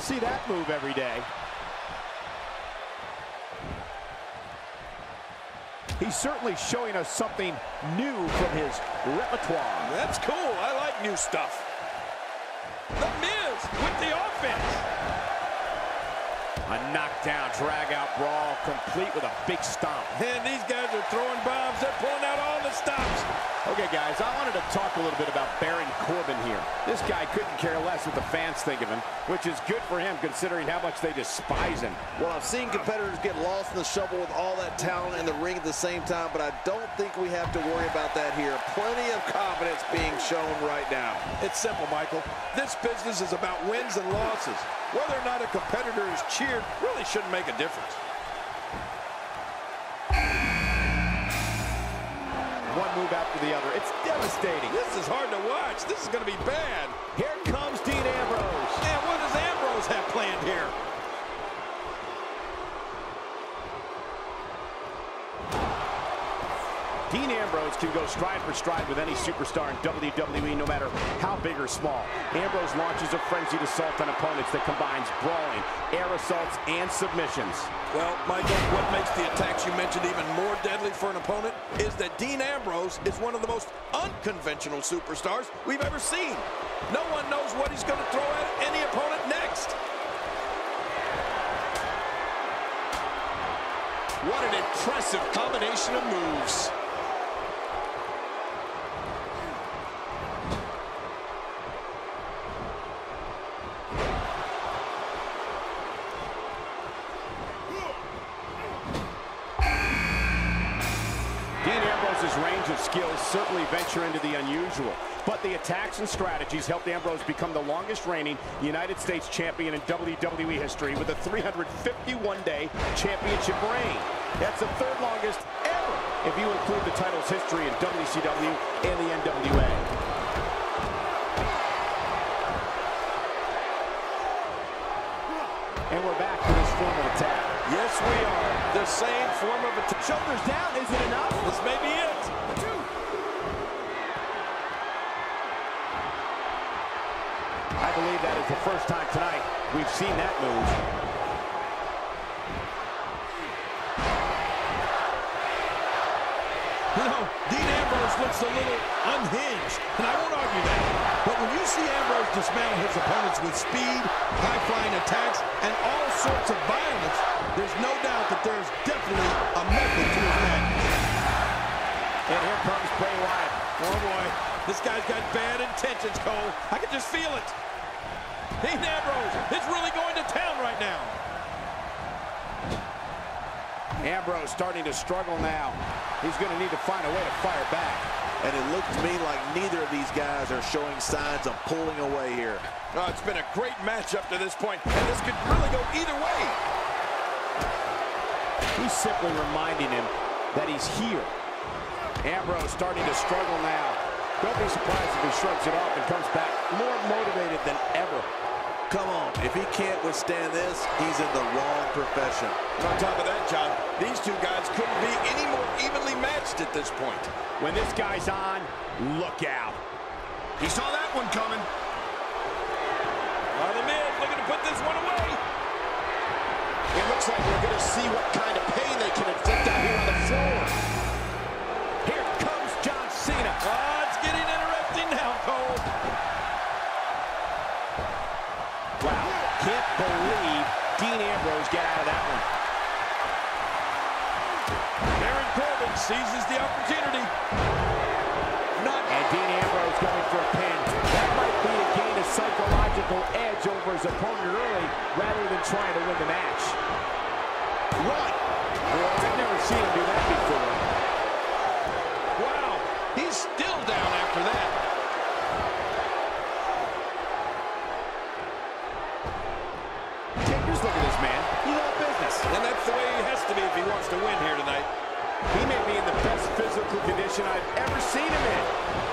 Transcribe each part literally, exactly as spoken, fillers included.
see that move every day. He's certainly showing us something new from his repertoire. That's cool. I like new stuff. The Miz with the offense. A knockdown, drag-out brawl, complete with a big stomp. And these guys are throwing bombs. They're pulling out all the stops. Okay, guys, I wanted to talk a little bit about Baron Corbin here. This guy couldn't care less what the fans think of him, which is good for him considering how much they despise him. Well, I've seen competitors get lost in the shuffle with all that talent in the ring at the same time, but I don't think we have to worry about that here. Plenty of confidence being shown right now. It's simple, Michael. This business is about wins and losses. Whether or not a competitor is cheered really shouldn't make a difference. One move after the other. It's devastating. This is hard to watch. This is going to be bad. Here comes Dean Ambrose. And what does Ambrose have planned here? Dean Ambrose can go stride for stride with any superstar in W W E, no matter how big or small. Ambrose launches a frenzied assault on opponents that combines brawling, air assaults, and submissions. Well, Michael, what makes the attacks you mentioned even more deadly for an opponent is that Dean Ambrose is one of the most unconventional superstars we've ever seen. No one knows what he's going to throw at any opponent next. What an impressive combination of moves. Ambrose's range of skills certainly venture into the unusual, but the attacks and strategies helped Ambrose become the longest reigning United States champion in W W E history with a three hundred fifty-one day championship reign. That's the third longest ever if you include the title's history in W C W and the N W A. And we're back to this form of attack. Yes, we are. The same form of attack. Shoulders down, is it enough? This may be it. Two. I believe that is the first time tonight we've seen that move. You know, Dean Ambrose looks a little unhinged, and I won't argue that. But when you see Ambrose dismantle his opponents with speed, high-flying attacks, and all sorts of violence, there's no doubt that there's definitely a method to his madness. And here comes Bray Wyatt. Oh, boy. This guy's got bad intentions, Cole. I can just feel it. Dean Ambrose is really going to town right now. Ambrose starting to struggle now. He's going to need to find a way to fire back. And it looks to me like neither of these guys are showing signs of pulling away here. Oh, it's been a great match up to this point, and this could really go either way. He's simply reminding him that he's here. Ambrose starting to struggle now. Don't be surprised if he shrugs it off and comes back more motivated than ever. Come on, if he can't withstand this, he's in the wrong profession. And on top of that, John, these two guys couldn't be any more evenly matched at this point. When this guy's on, look out. He saw that one coming. Oh, the Miz looking to put this one away. It looks like we're going to see what kind of pain they can inflict out here on the floor. Here comes John Cena. Oh, it's getting interesting now, Cole. Wow, can't believe Dean Ambrose got out of that one. Baron Corbin seizes the opportunity. Not and Dean Ambrose going for a pin. That might be to gain a psychological edge over his opponent early rather than trying to win the match. Run! Well, I've never seen him do that before. Wow, he's still down after that. Look at this man. He's all business. And that's the way he has to be if he wants to win here tonight. He may be in the best physical condition I've ever seen him in.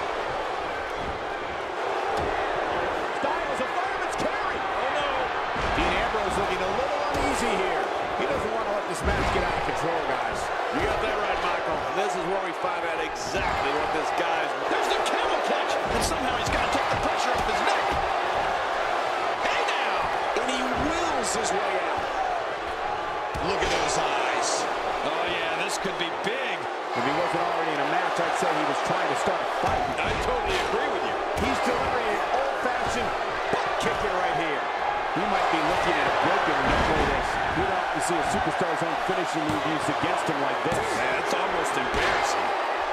Styles, a fireman's carry. Oh, no. Dean Ambrose looking a little uneasy here. He doesn't want to let this match get out of control, guys. You got that right, Michael. And this is where we find out exactly what this guy's... There's the camel clutch, and somehow he's got to take the pressure off his neck. Hey, now. And he wriggles his way out. Look at those eyes. Oh, yeah, this could be big. If he wasn't already in a match, I'd say he was trying to start a fight. I totally agree with you. He's delivering an old-fashioned butt kicker right here. He might be looking at a broken replay this. You don't have to see a superstar's own finishing move used against him like this. Man, it's almost embarrassing.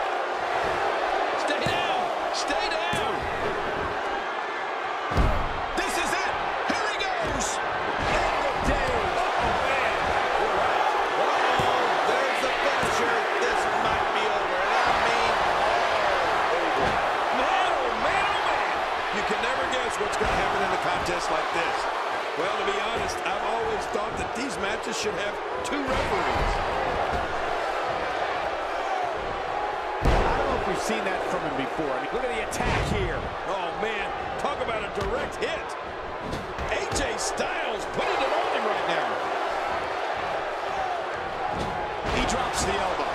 Stay down! Stay down! This is it! Here he goes! End of days! Oh, man! You're right. Uh-oh, there's the finisher. This might be over. And I mean, all over. Man, oh, man, oh, man! You can never guess what's going to happen in a contest like this. Well, to be honest, I've always thought that these matches should have two referees. I don't know if we've seen that from him before. I mean, look at the attack here. Oh, man, talk about a direct hit. A J Styles putting it on him right now. He drops the elbow.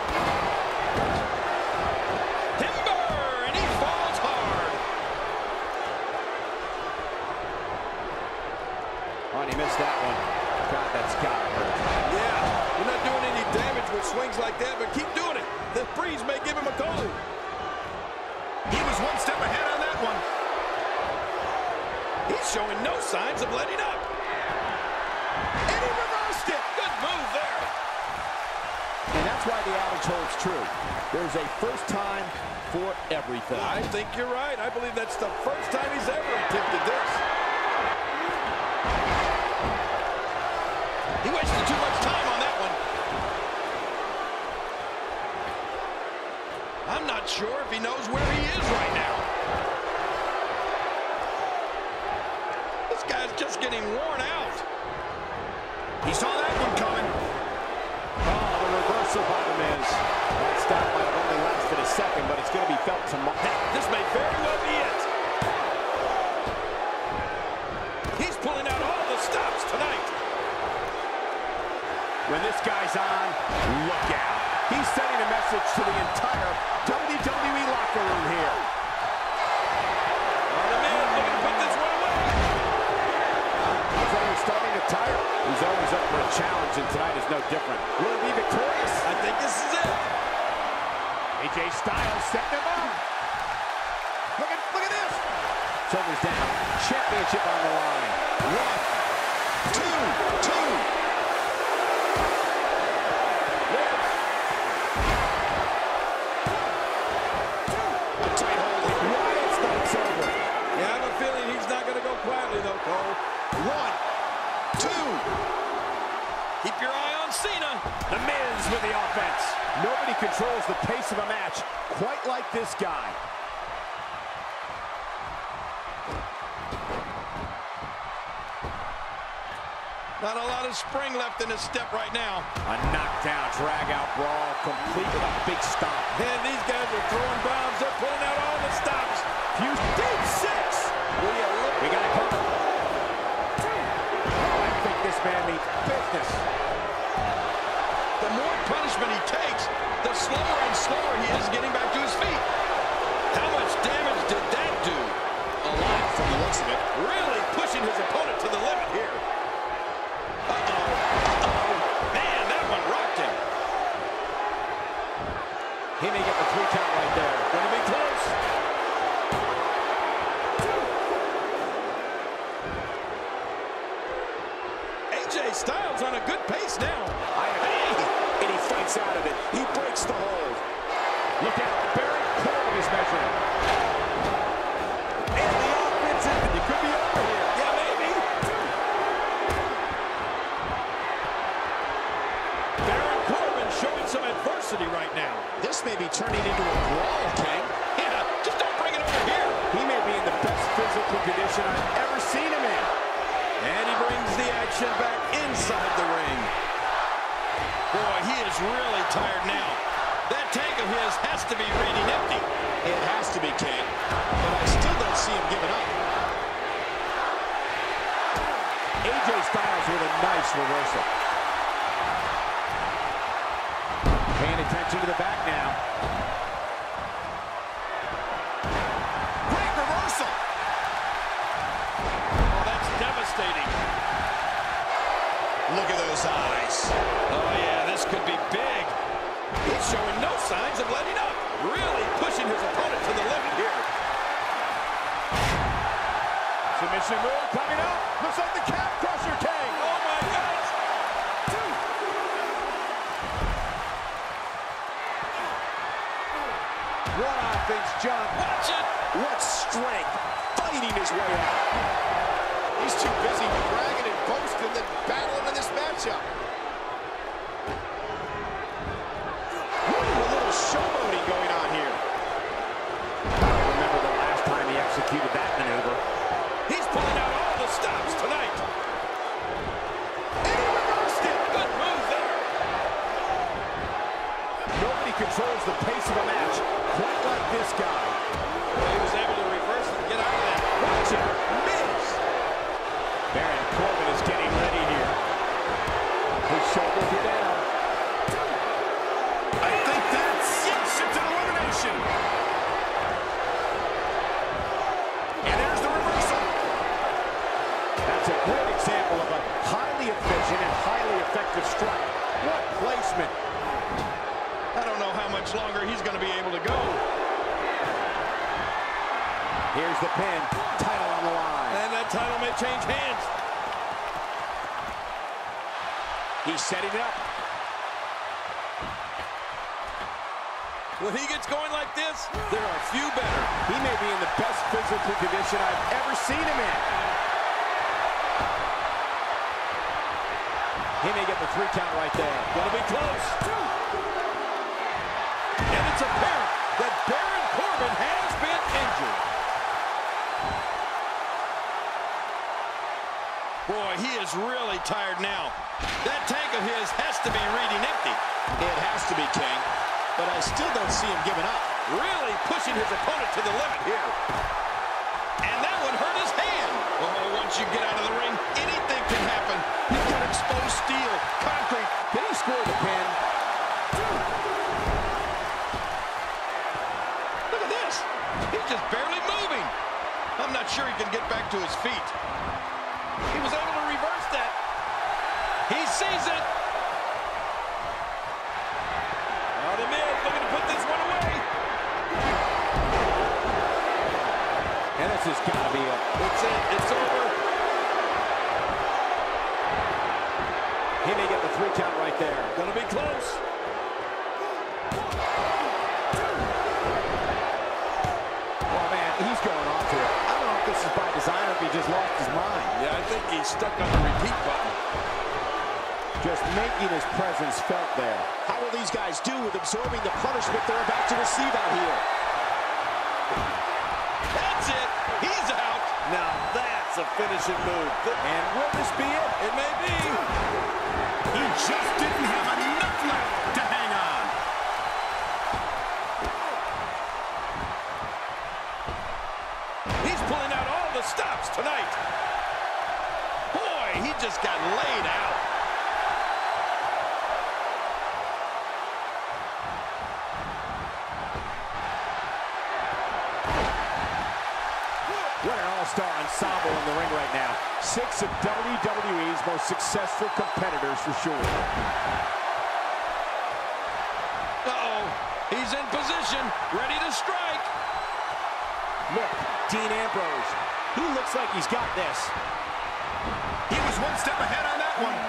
Timber, and he falls hard. Oh, and he missed that one. God, that's got to hurt. Yeah, you're not doing any damage with swings like that, but keep doing it. The freeze may give him a cold. He was one step ahead on that one. He's showing no signs of letting up. And he reversed it. Good move there. And that's why the adage holds true. There's a first time for everything. I think you're right. I believe that's the first time he's ever attempted this. He wasted too much time on that one. I'm not sure if he knows where he is right now. This guy's just getting worn out. He saw that one coming. Oh, the reversal by the Miz. That stop might have only lasted a second, but it's going to be felt tomorrow. This may very well be it. He's pulling out all the stops tonight. When this guy's on, look out. He's sending a message to the entire W W E locker room here. Oh, the man looking to put this one away. He's already starting to tire. He's always up for a challenge, and tonight is no different. Will he be victorious? I think this is it. A J Styles setting him up. Look at, look at this. Shoulders down. Championship on the line. One, two, two. A tight hold here. Wyatt's night's over. Yeah, I have a feeling he's not going to go quietly, though, Cole. One, two. Keep your eye on Cena. The Miz with the offense. Nobody controls the pace of a match quite like this guy. Not a lot of spring left in his step right now. A knockdown, drag-out brawl, complete with a big stomp. And these guys are throwing bombs. They're pulling out all the stops. Fuse deep six. We got it covered. Oh, I think this man means business. The more punishment he takes, the slower and slower he is getting back to his feet. How much damage did that do? A lot from the looks of it. Really pushing his opponent to the limit here. Uh-oh. Uh-oh. Man, that one rocked him. He may get the three count right there. Gonna be close. A J Styles on a good pace now. I Hey! And he fights out of it. He breaks the hold. Look out. Baron Corbin is measuring. And the offense, It could be over here. Yeah, maybe. Baron Corbin showing some adversity right now. this may be turning into a brawl, King. Yeah, just don't bring it over here. He may be in the best physical condition I've ever seen him in. And he brings the action back inside the ring. Boy, he is really tired now. That tank of his has to be reading empty. It has to be, King. But I still don't see him giving up. A J Styles with a nice reversal. Paying attention to the back now. Great reversal. Oh, that's devastating. Look at those eyes. Oh, yeah, this could be big. He's showing no signs of letting up. Really pushing his opponent to the limit here. Submission move coming up. Looks like the calf crusher, King. Oh, my gosh. What offense, John. Watch it. What strength. Fighting his way out. He's too busy bragging and boasting than battling in this matchup. Ooh, a little showboating going on here. I don't remember the last time he executed that maneuver. He's pulling out all the stops tonight. And he reversed it. Good move there. Nobody controls the pace of a match quite like this guy. Well, he was able to reverse it and get out of that. Watch it. Miss. Baron Corbin is getting ready here. His shoulders are down. I think that's yes, it's an elimination. And there's the reversal. That's a great example of a highly efficient and highly effective strike. What placement. I don't know how much longer he's going to be able to go. Here's the pin. Title on the line. And that title may change hands. He's setting it up. When he gets going like this, there are few better. He may be in the best physical condition I've ever seen him in. He may get the three count right there. Gonna be close. And it's apparent that Baron Corbin has been injured. Boy, he is really tired now. That tank of his has to be reading empty. It has to be, King. But I still don't see him giving up. Really pushing his opponent to the limit here. And that would hurt his hand. Oh, once you get out of the ring, anything can happen. He's got exposed steel, concrete. Can he score the pin? Look at this. He's just barely moving. I'm not sure he can get back to his feet. He was able to reverse that. He sees it. Now the Miz looking to put this one away. And this has got to be it. It's it. It's over. He may get the three count right there. Gonna be close. Oh, man, he's going on to it. I don't know if this is by design or if he just lost his mind. Yeah, I think he's stuck on the repeat button. Just making his presence felt there. How will these guys do with absorbing the punishment they're about to receive out here? That's it. He's out. Now that's a finishing move. And will this be it? It may be. He just didn't have enough left to hang on. He's pulling out all the stops tonight. Boy, he just got laid out. What an all-star ensemble in the ring right now. Six of W W E's most successful competitors for sure. Uh-oh. He's in position, ready to strike. Look, Dean Ambrose. He looks like he's got this. He was one step ahead on that one.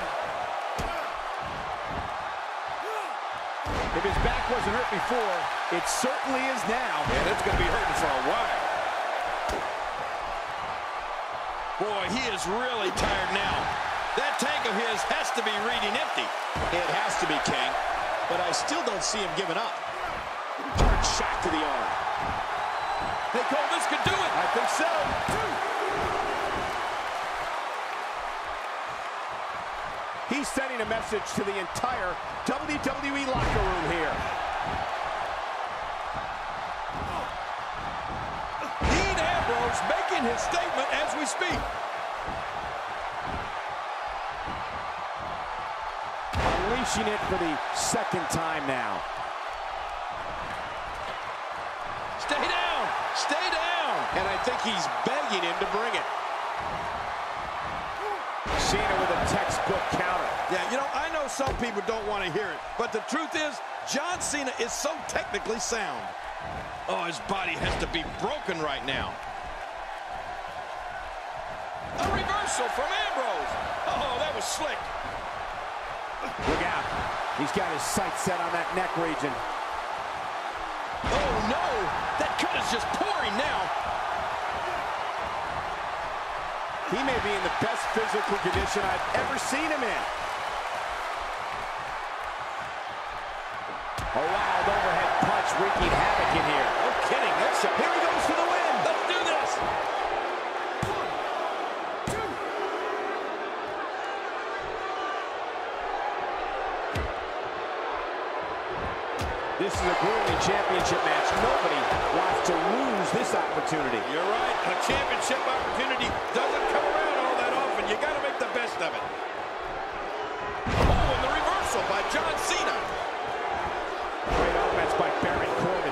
If his back wasn't hurt before, it certainly is now. And it's going to be hurting for a while. Boy, he is really tired now. That tank of his has to be reading empty. It has to be, King. But I still don't see him giving up. Hard shot to the arm. Hey, Cole, this could do it. I think so. He's sending a message to the entire W W E locker room here. Dean Ambrose making his statement as we speak. Unleashing it for the second time now. Stay down. Stay down. And I think he's begging him to bring it. Cena with a textbook counter. Yeah, you know, I know some people don't want to hear it, but the truth is, John Cena is so technically sound. Oh, his body has to be broken right now. A reversal from Ambrose. Oh, that was slick. Look out. He's got his sights set on that neck region. Oh, no. That cut is just pouring now. He may be in the best physical condition I've ever seen him in. A wild overhead punch wreaking havoc in here. No kidding. That's a... Here he goes for the win. Let's do this. One, two. This is a grueling championship match. Nobody wants to lose this opportunity. You're right. A championship opportunity doesn't come around all that often. You got to make the best of it. Oh, and the reversal by John Cena. Great offense by Baron Corbin.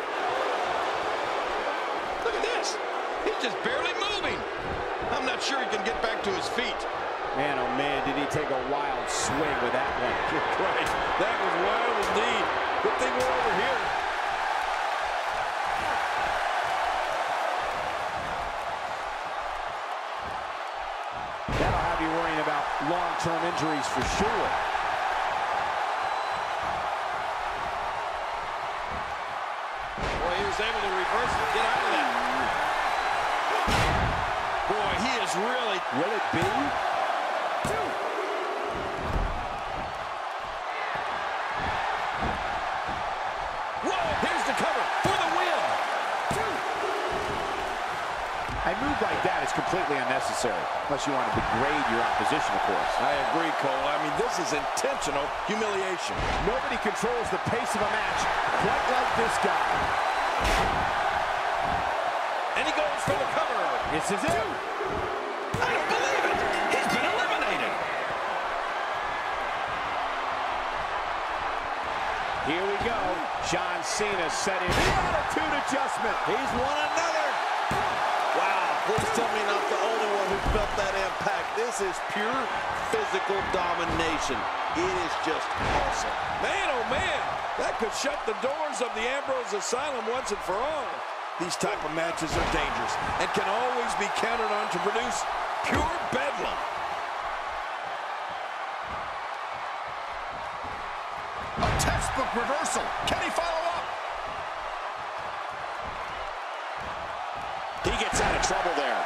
Look at this. He's just barely moving. I'm not sure he can get back to his feet. Man, oh man, did he take a wild swing with that one. Good Christ. That was wild indeed. Good thing we're over here. That'll have you worrying about long-term injuries for sure. Boy, he was able to reverse and get out of that. Boy, he is really... Will it be? Two. Whoa, here's the cover for the win. Two. A move like that is completely unnecessary, unless you want to degrade your opposition, of course. I agree, Cole. I mean, this is intentional humiliation. Nobody controls the pace of a match quite like this guy. And he goes for the cover. This is it. I don't believe it. He's been eliminated. Here we go. John Cena setting the attitude adjustment. He's won another. Wow, please tell me not the only one who felt that impact. This is pure physical domination. It is just awesome. Man, oh man, that could shut the doors of the Ambrose Asylum once and for all. These type of matches are dangerous and can always be counted on to produce pure bedlam. A textbook reversal. Can he follow up? He gets out of trouble there.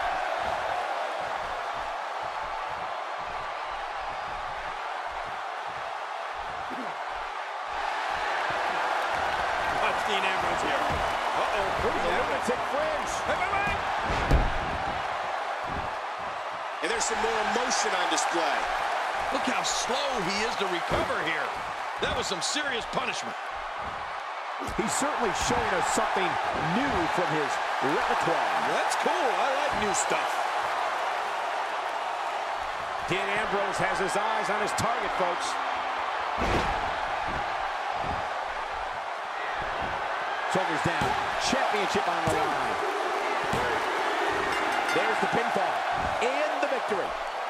Watch Dean Ambrose here. Uh-oh. Who's the lunatic fringe? Hey, bye, bye. And there's some more emotion on display. Look how slow he is to recover here. That was some serious punishment. He's certainly showing us something new from his repertoire. That's cool. I like new stuff. Dean Ambrose has his eyes on his target, folks. Shoulders down. Championship on the line. There's the pinfall. And the victory.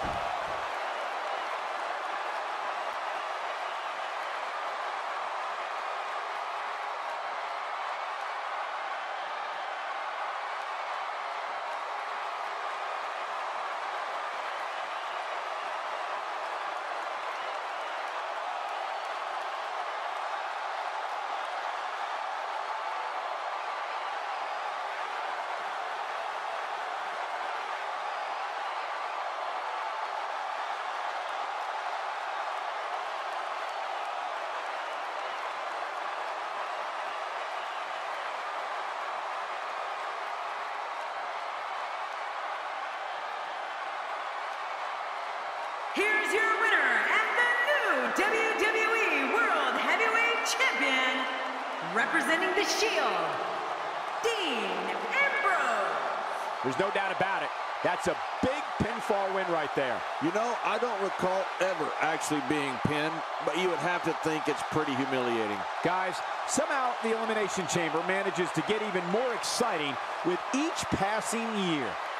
Here's your winner and the new W W E World Heavyweight Champion, representing the Shield, Dean Ambrose. There's no doubt about it. That's a big pinfall win right there. You know, I don't recall ever actually being pinned, but you would have to think it's pretty humiliating. Guys, somehow the Elimination Chamber manages to get even more exciting with each passing year.